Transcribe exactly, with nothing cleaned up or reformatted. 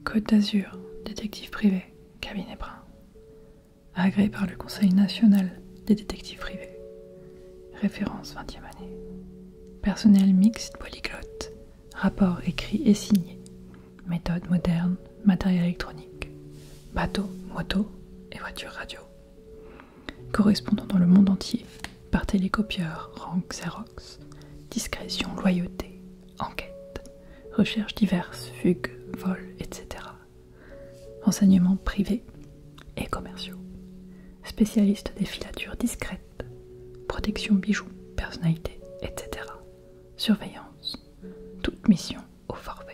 Côte d'Azur, détective privé, cabinet brun. Agréé par le Conseil national des détectives privés. Référence vingtième année. Personnel mixte polyglotte. Rapport écrit et signé. Méthode moderne, matériel électronique. Bateau, moto et voiture radio. Correspondant dans le monde entier. Par télécopieur, rank Xerox. Discrétion, loyauté, enquête. Recherches diverses, fugues, vols, et cetera. Renseignements privés et commerciaux. Spécialiste des filatures discrètes. Protection bijoux, personnalité, et cetera. Surveillance. Toute mission au forfait.